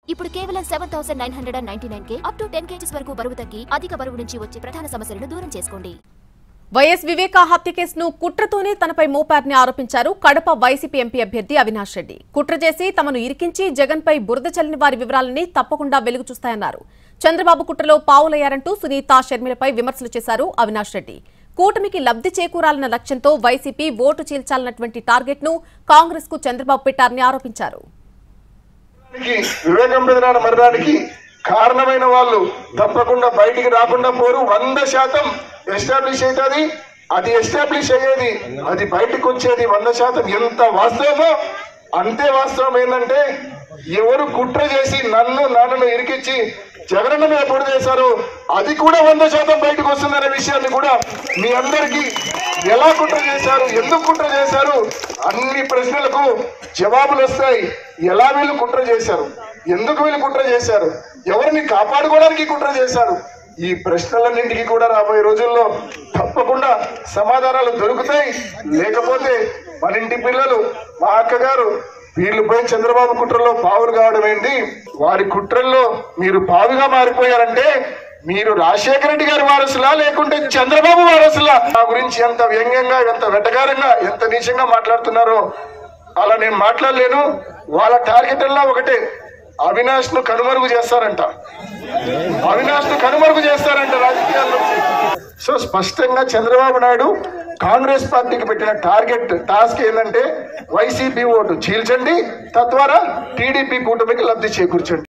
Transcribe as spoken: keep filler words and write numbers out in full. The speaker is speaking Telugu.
ఇప్పుడు కేవలం seven thousand nine hundred and ninety nine కే అప్ టు టెన్ కేజీస్ వరకు బరువు తగ్గి అధిక బరువు నుంచి వచ్చే ప్రధాన సమస్యలను దూరం చేసుకోండి. వైఎస్ వివేకా హత్య కేసును కుట్రతోనే తనపై మోపారని ఆరోపించారు కడప వైసీపీ ఎంపీ అభ్యర్థి అవినాష్ రెడ్డి. కుట్ర చేసి తమను ఇరికించి జగన్పై బురద చల్లిన వారి వివరాలని తప్పకుండా వెలుగు చూస్తాయన్నారు. చంద్రబాబు కుట్రలో పావులయ్యారంటూ సునీత షర్మిలపై విమర్శలు చేశారు అవినాష్ రెడ్డి. కూటమికి లబ్ధి చేకూరాలన్న లక్ష్యంతో వైసీపీ ఓటు చీల్చాలన్నటువంటి టార్గెట్ ను కాంగ్రెస్ కు చంద్రబాబు పెట్టారని ఆరోపించారు. వివేకం బెదరాడ మరణానికి కారణమైన వాళ్ళు తప్పకుండా బయటికి రాకుండా పోరు. వంద శాతం ఎస్టాబ్లిష్ అవుతుంది. అది ఎస్టాబ్లిష్ అయ్యేది, అది బయటకు వచ్చేది వంద శాతం ఎంత వాస్తవమో అంతే వాస్తవం. ఏంటంటే ఎవరు కుట్ర చేసి నన్ను నాన్నను ఇరికిచ్చి జగనన్న మీద పొడి చేశారు అది కూడా వంద శాతం బయటకు వస్తుందనే విషయాన్ని కూడా మీ అందరికీ ఎలా కుట్ర చేశారు, ఎందుకు కుట్ర చేశారు అన్ని ప్రశ్నలకు జవాబులు వస్తాయి. ఎలా వీళ్ళు కుట్ర చేశారు, ఎందుకు వీళ్ళు కుట్ర చేశారు, ఎవరిని కాపాడుకోవడానికి కుట్ర చేశారు, ఈ ప్రశ్నలన్నింటికి కూడా రాబోయే రోజుల్లో తప్పకుండా సమాధానాలు దొరుకుతాయి. లేకపోతే మన ఇంటి పిల్లలు మా అక్కగారు వీళ్ళు పోయి చంద్రబాబు కుట్రలో పావులు కావడం ఏంటి, వారి కుట్రల్లో మీరు పావుగా మారిపోయారంటే మీరు రాజశేఖర రెడ్డి గారి వారసులా లేకుంటే చంద్రబాబు వారసులా? నా గురించి ఎంత వ్యంగ్యంగా, ఎంత వెటకారంగా, ఎంత నీచంగా మాట్లాడుతున్నారో అలా నేను మాట్లాడలేను. వాళ్ళ టార్గెట్ అలా ఒకటే, అవినాష్ ను కనుమరుగు చేస్తారంట, అవినాష్ ను కనుమరుగు చేస్తారంట రాజకీయాల్లో. సో స్పష్టంగా చంద్రబాబు నాయుడు కాంగ్రెస్ పార్టీకి పెట్టిన టార్గెట్ టాస్క్ ఏంటంటే వైసీపీ ఓటు చీల్చండి, తద్వారా టీడీపీ కూటమికి లబ్ధి చేకూర్చండి.